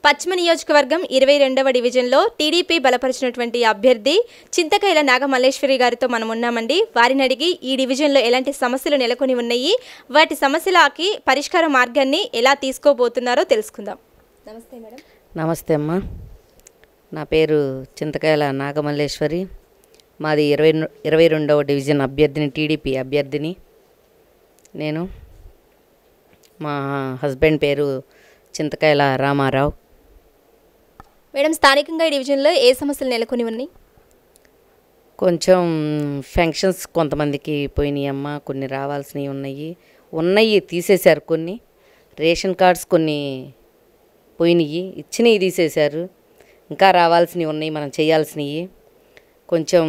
పశ్చిమ నియోజకవర్గం 22వ డివిజన్లో టీడీపీ బలపరిచినటువంటి అభ్యర్థి చింతకాయల నాగమల్లేశ్వరి గారితో మనం ఉన్నామండి. వారిని అడిగి ఈ డివిజన్లో ఎలాంటి సమస్యలు నెలకొని ఉన్నాయి, వాటి సమస్యలకి పరిష్కార మార్గాన్ని ఎలా తీసుకోబోతున్నారో తెలుసుకుందాం. నమస్తే మేడం. నమస్తే అమ్మ. నా పేరు చింతకాయల నాగమల్లేశ్వరి. మాది 22వ డివిజన్ అభ్యర్థిని, టీడీపీ అభ్యర్థిని. నేను మా హస్బెండ్ పేరు చింతకాయల రామారావు. మేడం, స్థానికంగా ఈ డివిజన్లో ఏ సమస్యలు నెలకొని ఉన్నాయి? కొంచెం ఫంక్షన్స్ కొంతమందికి పోయినాయి అమ్మ, కొన్ని రావాల్సినవి ఉన్నాయి తీసేశారు. కొన్ని రేషన్ కార్డ్స్ కొన్ని పోయినాయి, ఇచ్చినవి తీసేశారు. ఇంకా రావాల్సినవి ఉన్నాయి, మనం చేయాల్సినవి. కొంచెం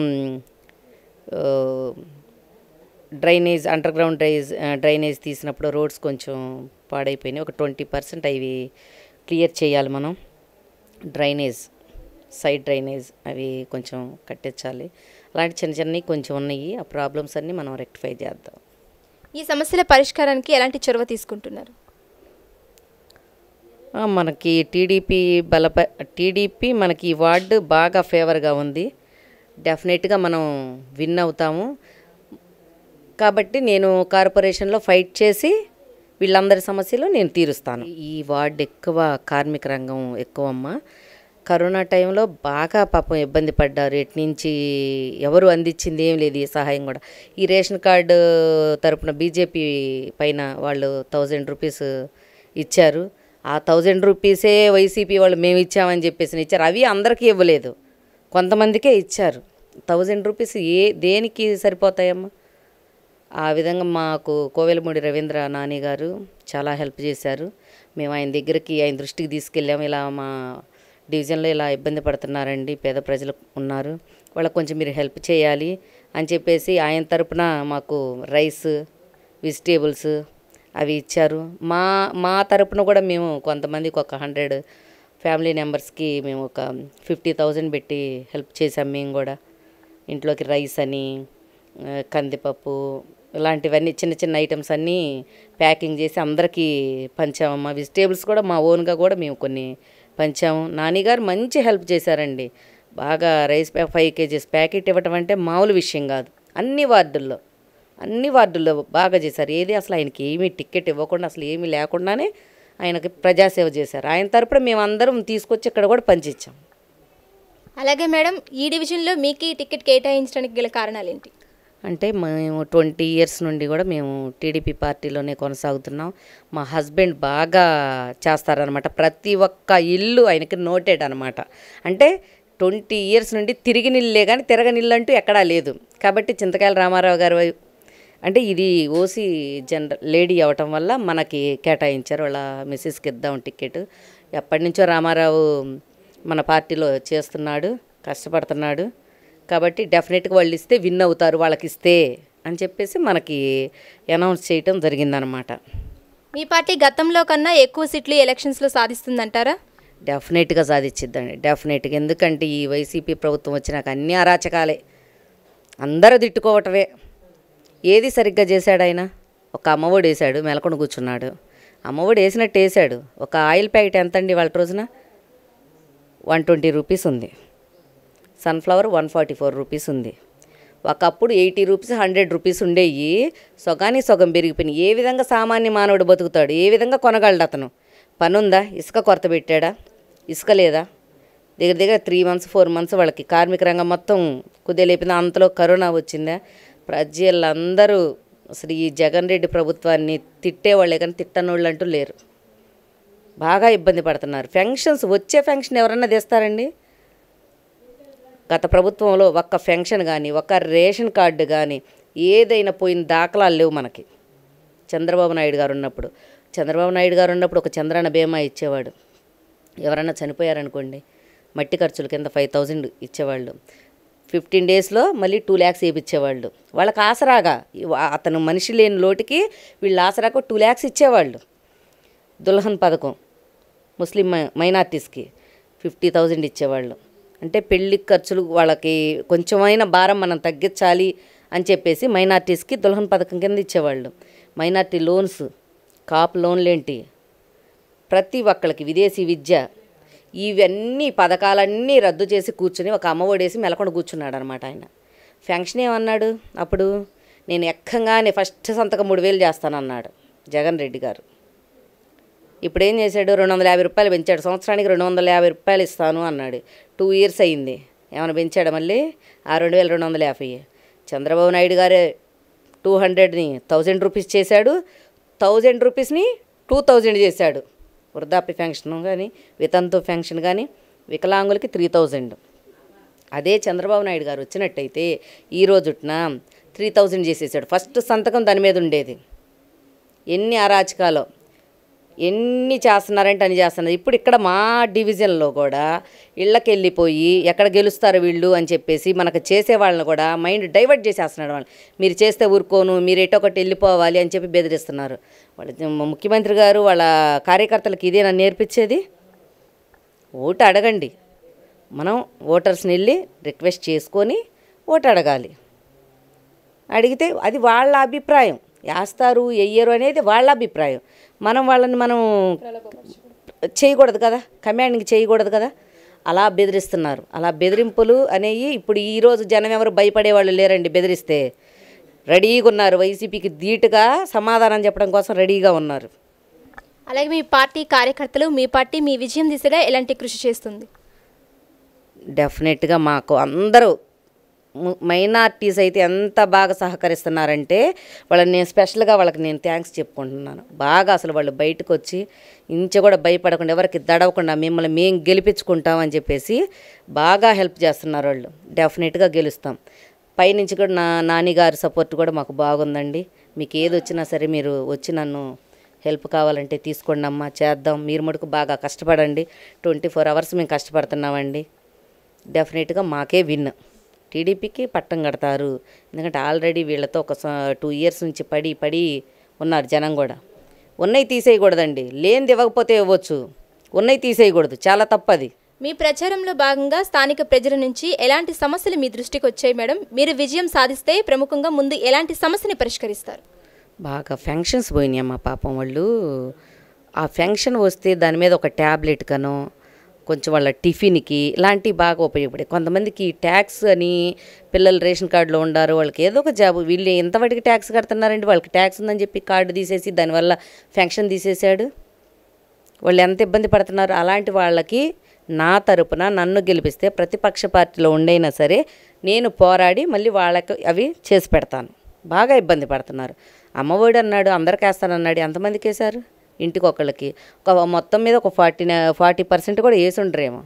డ్రైనేజ్, అండర్ గ్రౌండ్ డ్రైనేజ్ తీసినప్పుడు రోడ్స్ కొంచెం పాడైపోయినాయి. ఒక 20% అవి క్లియర్ చేయాలి మనం. డ్రైనేజ్, సైడ్ డ్రైనేజ్ అవి కొంచెం కట్టించాలి. అలాంటి చిన్న చిన్నవి కొంచెం ఉన్నాయి. ఆ ప్రాబ్లమ్స్ అన్నీ మనం రెక్టిఫై చేద్దాం. ఈ సమస్యల పరిష్కారానికి ఎలాంటి చొరవ తీసుకుంటున్నారు? మనకి టీడీపీ మనకి ఈ వార్డు బాగా ఫేవర్గా ఉంది. డెఫినెట్గా మనం విన్ అవుతాము. కాబట్టి నేను కార్పొరేషన్లో ఫైట్ చేసి వీళ్ళందరి సమస్యలు నేను తీరుస్తాను. ఈ వార్డు ఎక్కువ కార్మిక రంగం ఎక్కువ అమ్మ. కరోనా టైంలో బాగా పాపం ఇబ్బంది పడ్డారు. ఎటు నుంచి ఎవరు అందించింది ఏం లేదు, ఈ సహాయం కూడా. ఈ రేషన్ కార్డు తరపున బీజేపీ పైన వాళ్ళు 1000 రూపీస్ ఇచ్చారు. ఆ 1000 రూపీసే వైసీపీ వాళ్ళు మేము ఇచ్చామని చెప్పేసి ఇచ్చారు. అవి అందరికీ ఇవ్వలేదు, కొంతమందికే ఇచ్చారు. 1000 రూపీస్ దేనికి సరిపోతాయమ్మా? ఆ విధంగా మాకు కోవెలమూడి రవీంద్ర నాని గారు చాలా హెల్ప్ చేశారు. మేము ఆయన దగ్గరికి, ఆయన దృష్టికి తీసుకెళ్ళాము. ఇలా మా డివిజన్లో ఇలా ఇబ్బంది పడుతున్నారండి, పేద ప్రజలు ఉన్నారు, వాళ్ళకి కొంచెం మీరు హెల్ప్ చేయాలి అని చెప్పేసి ఆయన తరపున మాకు రైస్, వెజిటేబుల్స్ అవి ఇచ్చారు. మా తరపున కూడా మేము కొంతమందికి ఒక 100 ఫ్యామిలీ మెంబర్స్కి మేము ఒక 50,000 పెట్టి హెల్ప్ చేసాం. మేము కూడా ఇంట్లోకి రైస్ అని, కందిపప్పు ఇలాంటివన్నీ చిన్న చిన్న ఐటమ్స్ అన్నీ ప్యాకింగ్ చేసి అందరికీ పంచామమ్మా. వెజిటేబుల్స్ కూడా మా ఓన్గా కూడా మేము కొన్ని పంచాము. నానిగారు మంచి హెల్ప్ చేశారండి. బాగా రైస్ 5 kgs ప్యాకెట్ ఇవ్వటం అంటే మామూలు విషయం కాదు. అన్ని వార్డుల్లో బాగా చేశారు. ఏది అసలు ఆయనకి ఏమీ టికెట్ ఇవ్వకుండా, అసలు ఏమీ లేకుండానే ఆయనకి ప్రజాసేవ చేశారు. ఆయన తరపున మేము అందరం తీసుకొచ్చి ఇక్కడ కూడా పంచిచ్చాం. అలాగే మేడం, ఈ డివిజన్లో మీకు టికెట్ కేటాయించడానికి గల కారణాలు ఏంటి? అంటే మేము 20 years నుండి కూడా మేము టీడీపీ పార్టీలోనే కొనసాగుతున్నాం. మా హస్బెండ్ బాగా చేస్తారనమాట. ప్రతి ఒక్క ఇల్లు ఆయనకి నోటెడ్ అనమాట. అంటే 20 years నుండి తిరిగినిల్లే కానీ తిరగనిల్లు అంటూ ఎక్కడా లేదు. కాబట్టి చింతకాయల రామారావు గారు అంటే ఇది ఓసీ జనరల్ లేడీ అవటం వల్ల మనకి కేటాయించారు. వాళ్ళ మిస్సెస్కి ఇద్దాం టికెట్. ఎప్పటి నుంచో రామారావు మన పార్టీలో చేస్తున్నాడు, కష్టపడుతున్నాడు. కాబట్టి డెఫినెట్గా వాళ్ళు ఇస్తే విన్ అవుతారు, వాళ్ళకి ఇస్తే అని చెప్పేసి మనకి అనౌన్స్ చేయటం జరిగిందనమాట. మీ పార్టీ గతంలో కన్నా ఎక్కువ సీట్లు ఎలక్షన్స్లో సాధిస్తుందంటారా? డెఫినెట్గా సాధించిద్దండి, డెఫినెట్గా. ఎందుకంటే ఈ వైసీపీ ప్రభుత్వం వచ్చినాక అన్ని అరాచకాలే, అందరూ తిట్టుకోవటమే. ఏది సరిగ్గా చేశాడు ఆయన? ఒక అమ్మఒడి వేసాడు, మెలకొని కూర్చున్నాడు. అమ్మఒడి వేసినట్టు వేసాడు. ఒక ఆయిల్ ప్యాకెట్ ఎంత అండి వాళ్ళ రోజున? 120 రూపీస్ ఉంది. సన్ఫ్లవర్ 144 రూపీస్ ఉంది. ఒకప్పుడు 80 రూపీస్, 100 రూపీస్ ఉండేవి. సగానికి సగం పెరిగిపోయినాయి. ఏ విధంగా సామాన్య మానవుడు బతుకుతాడు? ఏ విధంగా కొనగలడు అతను? పనుందా? ఇసుక కొరత పెట్టాడా? ఇసుక లేదా? దగ్గర 3 months 4 months వాళ్ళకి కార్మిక రంగం మొత్తం కుదేలేపింది. అంతలో కరోనా వచ్చిందా? ప్రజలందరూ అసలు ఈ జగన్ రెడ్డి ప్రభుత్వాన్ని తిట్టేవాళ్ళే కానీ తిట్టనోళ్ళు అంటూ లేరు. బాగా ఇబ్బంది పడుతున్నారు. వచ్చే ఫంక్షన్ ఎవరన్నా తెస్తారండి? గత ప్రభుత్వంలో ఒక్క ఫంక్షన్ కానీ, ఒక్క రేషన్ కార్డు కానీ ఏదైనా పోయిన దాఖలాలు లేవు మనకి. చంద్రబాబు నాయుడు గారు ఉన్నప్పుడు ఒక చంద్రన్న బీమా ఇచ్చేవాడు. ఎవరన్నా చనిపోయారనుకోండి, మట్టి ఖర్చుల కింద 5,000 ఇచ్చేవాళ్ళు. 15 daysలో మళ్ళీ 2 lakhs వేయించేవాళ్ళు. వాళ్ళకి ఆసరాగా, అతను మనిషి లేని లోటుకి వీళ్ళు ఆసరాగా 2 lakhs ఇచ్చేవాళ్ళు. దుల్హన్ పథకం ముస్లిం మైనార్టీస్కి 50,000 ఇచ్చేవాళ్ళు. అంటే పెళ్లి ఖర్చులు వాళ్ళకి కొంచెమైనా భారం మనం తగ్గించాలి అని చెప్పేసి మైనార్టీస్కి దుల్హన్ పథకం కింద ఇచ్చేవాళ్ళు. మైనార్టీ లోన్స్, కాప్ లోన్లేంటి, ప్రతి ఒక్కళ్ళకి విదేశీ విద్య ఇవన్నీ పథకాలన్నీ రద్దు చేసి కూర్చుని ఒక అమ్మఒడేసి మెలకొండ కూర్చున్నాడు అనమాట ఆయన. ఫంక్షన్ ఏమన్నాడు అప్పుడు, నేను ఎక్కంగానే ఫస్ట్ సంతకం 3000 చేస్తానన్నాడు జగన్ రెడ్డి గారు. ఇప్పుడు ఏం చేశాడు, 250 రూపాయలు పెంచాడు, సంవత్సరానికి 250 రూపాయలు ఇస్తాను అన్నాడు. 2 ఇయర్స్ అయింది, ఏమైనా పెంచాడు మళ్ళీ? ఆ 2250. చంద్రబాబు నాయుడు గారే 200ని 1000 రూపీస్ చేశాడు, 1000 రూపీస్ని 2000 చేశాడు. వృద్ధాప్య పెన్షన్ కానీ, వితంతు పెన్షన్ కానీ, వికలాంగులకి 3000. అదే చంద్రబాబు నాయుడు గారు వచ్చినట్టయితే ఈ రోజున 3000 చేసేసాడు. ఫస్ట్ సంతకం దాని మీద ఉండేది. ఎన్ని అరాచకాలు, ఎన్ని చేస్తున్నారంటే అని చేస్తున్నారు. ఇప్పుడు ఇక్కడ మా డివిజన్లో కూడా ఇళ్ళకి వెళ్ళిపోయి ఎక్కడ గెలుస్తారు వీళ్ళు అని చెప్పేసి మనకు చేసే వాళ్ళని కూడా మైండ్ డైవర్ట్ చేసేస్తున్నాడు. వాళ్ళు మీరు చేస్తే ఊరుకోను, మీరు ఎటో ఒకటి వెళ్ళిపోవాలి అని చెప్పి బెదిరిస్తున్నారు. వాళ్ళ ముఖ్యమంత్రి గారు వాళ్ళ కార్యకర్తలకు ఇదేనా నేర్పించేది? ఓటు అడగండి, మనం ఓటర్స్ని వెళ్ళి రిక్వెస్ట్ చేసుకొని ఓటు అడగాలి. అడిగితే అది వాళ్ళ అభిప్రాయం, వేస్తారు వెయ్యరు అనేది వాళ్ళ అభిప్రాయం. వాళ్ళని మనం చేయకూడదు కదా, కమాండింగ్ చేయకూడదు కదా. అలా బెదిరిస్తున్నారు. అలా బెదిరింపులు అనేవి ఇప్పుడు ఈరోజు జనం ఎవరు భయపడేవాళ్ళు లేరండి. బెదిరిస్తే రెడీగా ఉన్నారు, వైసీపీకి ధీటుగా సమాధానం చెప్పడం కోసం రెడీగా ఉన్నారు. అలాగే మీ పార్టీ కార్యకర్తలు, మీ పార్టీ మీ విజయం దిశగా ఎలాంటి కృషి చేస్తుంది? డెఫినెట్గా మాకు అందరూ మైనార్టీస్ అయితే ఎంత బాగా సహకరిస్తున్నారంటే వాళ్ళని నేను స్పెషల్గా వాళ్ళకి నేను థ్యాంక్స్ చెప్పుకుంటున్నాను. బాగా అసలు వాళ్ళు బయటకు వచ్చి ఇంచ కూడా భయపడకుండా, ఎవరికి దడవకుండా మిమ్మల్ని మేము గెలిపించుకుంటాం అని చెప్పేసి బాగా హెల్ప్ చేస్తున్నారు వాళ్ళు. డెఫినెట్గా గెలుస్తాం. పైనుంచి కూడా నాన్నగారి సపోర్ట్ కూడా మాకు బాగుందండి. మీకు ఏది వచ్చినా సరే మీరు వచ్చి నన్ను హెల్ప్ కావాలంటే తీసుకోండి అమ్మా, చేద్దాం. మీరు మటుకు బాగా కష్టపడండి. 24 అవర్స్ మేము కష్టపడుతున్నామండి. డెఫినెట్గా మాకే విన్. టీడీపీకి పట్టం కడతారు. ఎందుకంటే ఆల్రెడీ వీళ్ళతో ఒక 2 ఇయర్స్ నుంచి పడి ఉన్నారు జనం కూడా. ఉన్నవి తీసేయకూడదండి, లేనిది ఇవ్వకపోతే ఇవ్వచ్చు, ఉన్నవి తీసేయకూడదు, చాలా తప్పది. మీ ప్రచారంలో భాగంగా స్థానిక ప్రజల నుంచి ఎలాంటి సమస్యలు మీ దృష్టికి వచ్చాయి మేడం? మీరు విజయం సాధిస్తే ప్రముఖంగా ముందు ఎలాంటి సమస్యని పరిష్కరిస్తారు? బాగా ఫంక్షన్స్ పోయినాయమ్మా పాపం వాళ్ళు. ఆ ఫంక్షన్ వస్తే దాని మీద ఒక ట్యాబ్లెట్ కనో కొంచెం వాళ్ళ టిఫిన్కి ఇలాంటివి బాగా ఉపయోగపడాయి. కొంతమందికి ట్యాక్స్ అని పిల్లలు రేషన్ కార్డులో ఉండారు, వాళ్ళకి ఏదో ఒక జాబు, వీళ్ళు ఎంతవాటికి ట్యాక్స్ కడుతున్నారండి, వాళ్ళకి ట్యాక్స్ ఉందని చెప్పి కార్డు తీసేసి దానివల్ల ఫంక్షన్ తీసేశాడు. వాళ్ళు ఎంత ఇబ్బంది పడుతున్నారు. అలాంటి వాళ్ళకి నా తరపున నన్ను గెలిపిస్తే ప్రతిపక్ష పార్టీలో ఉండైనా సరే నేను పోరాడి మళ్ళీ వాళ్ళకి అవి చేసి పెడతాను. బాగా ఇబ్బంది పడుతున్నారు. అమ్మఒడి అన్నాడు, అందరికి వేస్తానన్నాడు, ఎంతమందికి వేశారు? ఇంటికి ఒకళ్ళకి. మొత్తం మీద ఒక 40% కూడా వేసి ఉండరేమో.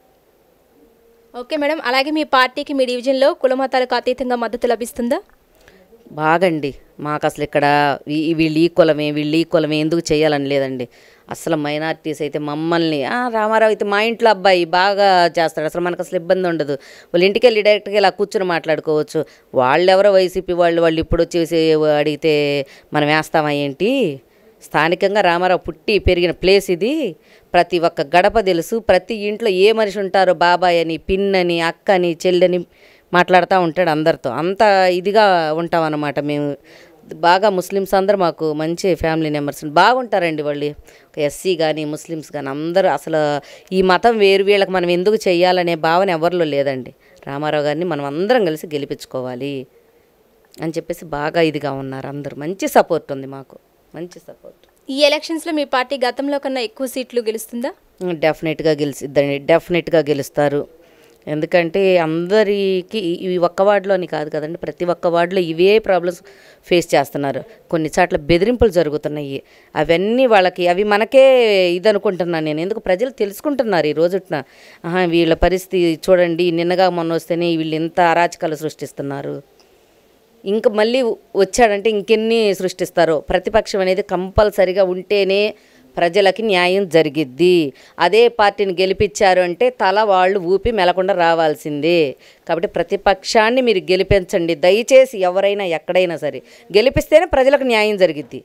ఓకే మేడం, అలాగే మీ పార్టీకి మీ డివిజన్లో కుల మతాలకు అతీతంగా మద్దతు లభిస్తుందా? బాగండి. మాకు అసలు ఇక్కడ వీళ్ళు ఈ కులమే ఎందుకు చేయాలని లేదండి. అసలు మైనార్టీస్ అయితే మమ్మల్ని రామారావు అయితే మా ఇంట్లో అబ్బాయి బాగా చేస్తాడు, అసలు మనకు అసలు ఇబ్బంది ఉండదు. వాళ్ళ ఇంటికి వెళ్ళి డైరెక్ట్గా ఇలా కూర్చొని మాట్లాడుకోవచ్చు. వాళ్ళెవరో వైసీపీ వాళ్ళు ఇప్పుడు వచ్చేసి అడిగితే మనం వేస్తామా ఏంటి? స్థానికంగా రామారావు పుట్టి పెరిగిన ప్లేస్ ఇది. ప్రతి ఒక్క గడప తెలుసు, ప్రతి ఇంట్లో ఏ మనిషి ఉంటారో బాబాయ్ అని, పిన్నని, అక్కని, చెల్లని మాట్లాడుతూ ఉంటాడు అందరితో. అంత ఇదిగా ఉంటామన్నమాట మేము. బాగా ముస్లిమ్స్ అందరూ మాకు మంచి ఫ్యామిలీ మెంబర్స్ బాగుంటారండి. వాళ్ళు ఎస్సీ కానీ ముస్లిమ్స్ కానీ అందరూ అసలు ఈ మతం వేరు, వీళ్ళకి మనం ఎందుకు చెయ్యాలనే భావన ఎవరిలో లేదండి. రామారావు గారిని మనం అందరం కలిసి గెలిపించుకోవాలి అని చెప్పేసి బాగా ఇదిగా ఉన్నారు అందరూ. మంచి సపోర్ట్ ఉంది మాకు, మంచి సపోర్ట్. ఈ ఎలక్షన్స్లో మీ పార్టీ గతంలో కన్నా ఎక్కువ సీట్లు గెలుస్తుందా? డెఫినెట్గా గెలుస్తారు. ఎందుకంటే అందరికీ ఈ ఒక్క వార్డులో అని కాదు కదండి, ప్రతి ఒక్క వార్డులో ఇవే ప్రాబ్లమ్స్ ఫేస్ చేస్తున్నారు. కొన్ని చోట్ల బెదిరింపులు జరుగుతున్నాయి. అవన్నీ వాళ్ళకి అవి మనకే ఇది అనుకుంటున్నాను నేను. ఎందుకు ప్రజలు తెలుసుకుంటున్నారు ఈ రోజున, వీళ్ళ పరిస్థితి చూడండి, నిన్నగా మొన్న వస్తేనే వీళ్ళు ఎంత అరాచకాలు సృష్టిస్తున్నారు, ఇంకా మళ్ళీ వచ్చాడంటే ఇంకెన్ని సృష్టిస్తారో. ప్రతిపక్షం అనేది కంపల్సరిగా ఉంటేనే ప్రజలకి న్యాయం జరిగిద్ది. అదే పార్టీని గెలిపించారు అంటే తల వాళ్ళు ఊపి మెలకుండా రావాల్సిందే. కాబట్టి ప్రతిపక్షాన్ని మీరు గెలిపించండి దయచేసి. ఎవరైనా ఎక్కడైనా సరే గెలిపిస్తేనే ప్రజలకు న్యాయం జరిగిద్ది.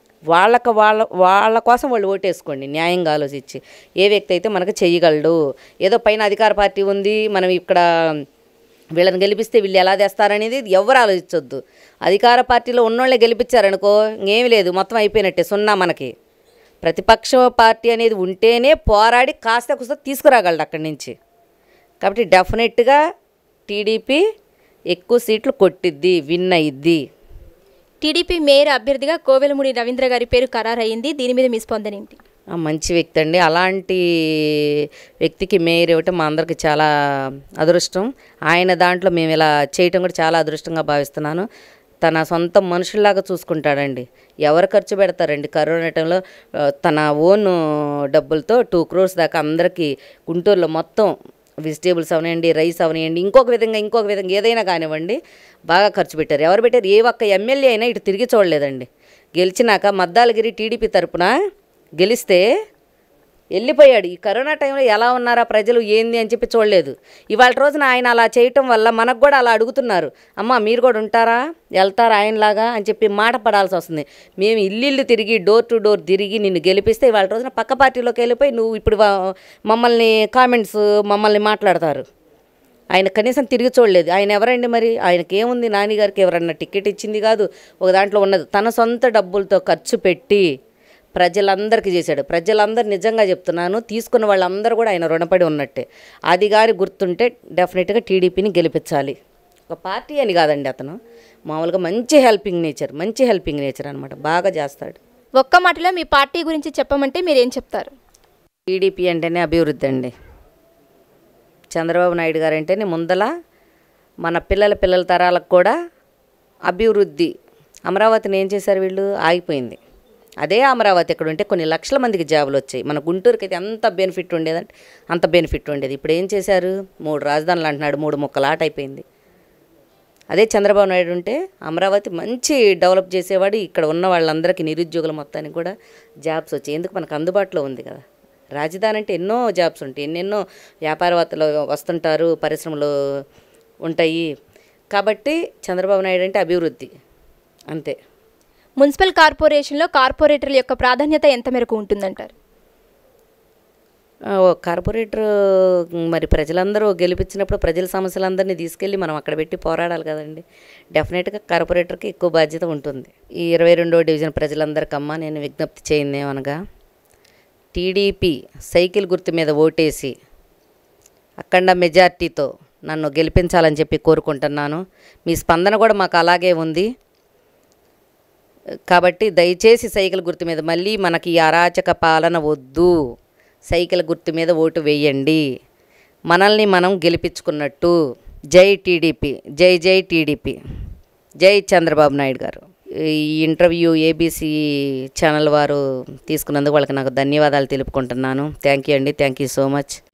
వాళ్ళ కోసం వాళ్ళు ఓటేసుకోండి న్యాయంగా ఆలోచించి. ఏ వ్యక్తి అయితే మనకు చెయ్యగలడు. ఏదో పైన అధికార పార్టీ ఉంది, మనం ఇక్కడ వీళ్ళని గెలిపిస్తే వీళ్ళు ఎలా తెస్తారనేది ఎవరు ఆలోచించొద్దు. అధికార పార్టీలో ఉన్నోళ్ళే గెలిపించారనుకో ఇంకేమీ లేదు, మొత్తం అయిపోయినట్టే, సున్నా. మనకి ప్రతిపక్ష పార్టీ అనేది ఉంటేనే పోరాడి కాస్త కూస్త తీసుకురాగలడు అక్కడి నుంచి. కాబట్టి డెఫినెట్గా టీడీపీ ఎక్కువ సీట్లు కొట్టిద్ది, విన్ అయ్యిద్ది. టీడీపీ మేయర్ అభ్యర్థిగా కోవెలమూడి రవీంద్ర గారి పేరు ఖరారయ్యింది. దీని మీద మీ స్పందన ఏంటి? మంచి వ్యక్తి అండి. అలాంటి వ్యక్తికి మేయర్ ఇవ్వటం మా అందరికి చాలా అదృష్టం. ఆయన దాంట్లో మేము ఇలా చేయటం కూడా చాలా అదృష్టంగా భావిస్తున్నాను. తన సొంత మనుషుల్లాగా చూసుకుంటాడండి. ఎవరు ఖర్చు పెడతారండి కరోనా టైంలో తన ఓన్ డబ్బులతో 2 crores దాకా అందరికీ గుంటూరులో మొత్తం వెజిటేబుల్స్ అవనివ్వండి, రైస్ అవనివ్వండి, ఇంకొక విధంగా ఏదైనా కానివ్వండి బాగా ఖర్చు పెట్టారు. ఎవరు పెట్టారు? ఏ ఒక్క ఎమ్మెల్యే అయినా ఇటు తిరిగి చూడలేదండి. గెలిచినాక మద్దాలగిరి టీడీపీ తరపున గెలిస్తే వెళ్ళిపోయాడు. ఈ కరోనా టైంలో ఎలా ఉన్నారా ప్రజలు ఏంది అని చెప్పి చూడలేదు. ఇవాళ రోజున ఆయన అలా చేయటం వల్ల మనకు కూడా అలా అడుగుతున్నారు, అమ్మ మీరు కూడా ఉంటారా, వెళ్తారా ఆయనలాగా అని చెప్పి మాట పడాల్సి వస్తుంది. మేము ఇల్లు తిరిగి డోర్ టు డోర్ తిరిగి నిన్ను గెలిపిస్తే ఇవాళ రోజున పక్క పార్టీలోకి వెళ్ళిపోయి నువ్వు ఇప్పుడు మమ్మల్ని కామెంట్స్ మమ్మల్ని మాట్లాడతారు. ఆయన కనీసం తిరిగి చూడలేదు. ఆయన ఎవరండి మరి? ఆయనకేముంది? నానిగారికి ఎవరన్నా టికెట్ ఇచ్చింది కాదు, ఒక దాంట్లో ఉన్నది తన సొంత డబ్బులతో ఖర్చు పెట్టి ప్రజలందరికీ చేశాడు. ప్రజలందరూ నిజంగా చెప్తున్నాను, తీసుకున్న వాళ్ళందరూ కూడా ఆయన రుణపడి ఉన్నట్టే. అది గారి గుర్తుంటే డెఫినెట్గా టీడీపీని గెలిపించాలి. ఒక పార్టీ అని కాదండి, అతను మామూలుగా మంచి హెల్పింగ్ నేచర్ అనమాట. బాగా చేస్తాడు. ఒక్క మాటలో మీ పార్టీ గురించి చెప్పమంటే మీరేం చెప్తారు? టీడీపీ అంటేనే అభివృద్ధి అండి. చంద్రబాబు నాయుడు గారు అంటేనే ముందల మన పిల్లల తరాలకు కూడా అభివృద్ధి. అమరావతిని ఏం చేశారు వీళ్ళు? ఆగిపోయింది. అదే అమరావతి ఎక్కడ ఉంటే కొన్ని లక్షల మందికి జాబులు వచ్చాయి. మన గుంటూరుకి అయితే ఎంత బెనిఫిట్ ఉండేదంటే అంత బెనిఫిట్ ఉండేది. ఇప్పుడు ఏం చేశారు? 3 రాజధానులు అంటున్నాడు, 3 ముక్కల ఆట అయిపోయింది. అదే చంద్రబాబు నాయుడు ఉంటే అమరావతి మంచి డెవలప్ చేసేవాడు. ఇక్కడ ఉన్న వాళ్ళందరికీ నిరుద్యోగుల మొత్తానికి కూడా జాబ్స్ వచ్చాయి. ఎందుకు? మనకు అందుబాటులో ఉంది కదా. రాజధాని అంటే ఎన్నో జాబ్స్ ఉంటాయి, ఎన్నెన్నో వ్యాపారవేత్తలు వస్తుంటారు, పరిశ్రమలు ఉంటాయి. కాబట్టి చంద్రబాబు నాయుడు అంటే అభివృద్ధి అంతే. మున్సిపల్ కార్పొరేషన్లో కార్పొరేటర్ల యొక్క ప్రాధాన్యత ఎంత మేరకు ఉంటుందంటారు? కార్పొరేటర్ మరి ప్రజలందరూ గెలిపించినప్పుడు ప్రజల సమస్యలందరినీ తీసుకెళ్ళి మనం అక్కడ పెట్టి పోరాడాలి కదండి. డెఫినెట్గా కార్పొరేటర్కి ఎక్కువ బాధ్యత ఉంటుంది. ఈ 22వ డివిజన్ ప్రజలందరికమ్మా నేను విజ్ఞప్తి చేయింది ఏమనగా, టీడీపీ సైకిల్ గుర్తు మీద ఓటేసి అఖండ మెజార్టీతో నన్ను గెలిపించాలని చెప్పి కోరుకుంటున్నాను. మీ స్పందన కూడా మాకు అలాగే ఉంది. కాబట్టి దయచేసి సైకిల్ గుర్తు మీద, మళ్ళీ మనకి ఈ అరాచక పాలన వద్దు, సైకిల్ గుర్తు మీద ఓటు వేయండి, మనల్ని మనం గెలిపించుకున్నట్టు. జై టీడీపీ, జై టీడీపీ, జై చంద్రబాబు నాయుడు గారు. ఈ ఇంటర్వ్యూ ఏబీసీ ఛానల్ వారు తీసుకున్నందుకు వాళ్ళకి నాకు ధన్యవాదాలు తెలుపుకుంటున్నాను. థ్యాంక్ యూ అండి, థ్యాంక్ యూ సో మచ్.